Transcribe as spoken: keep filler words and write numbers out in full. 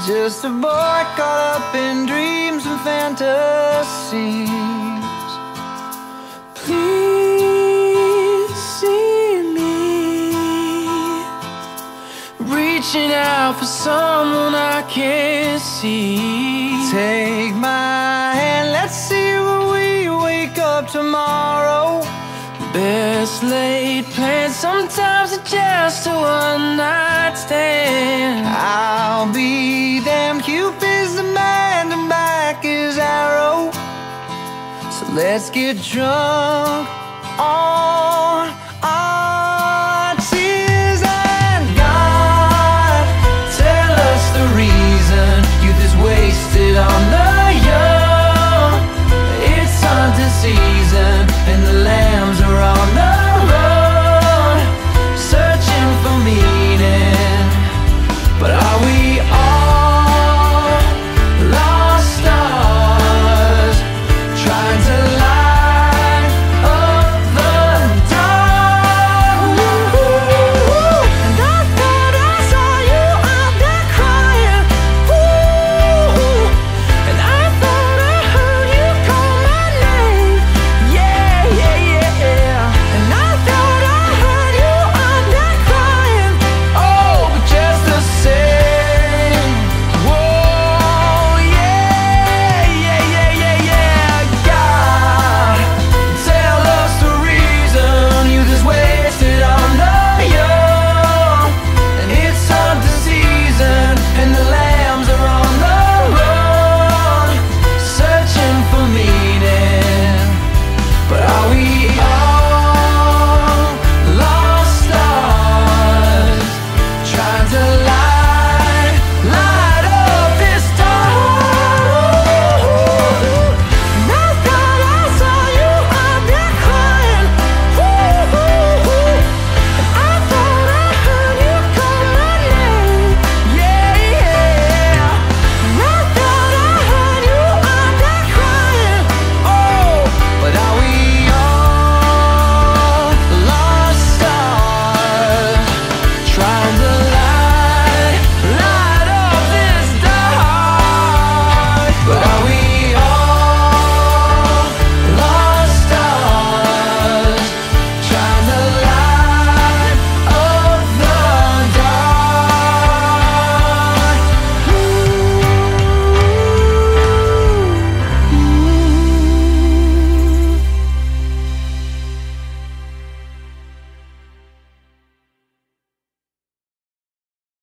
just a boy caught up in dreams and fantasies. Please see me reaching out for someone I can't see. Take my hand, let's see where we wake up tomorrow. Best laid plans, sometimes it's just a one night stand. I'll be damned, Cupid's the man to back his arrow. So let's get drunk on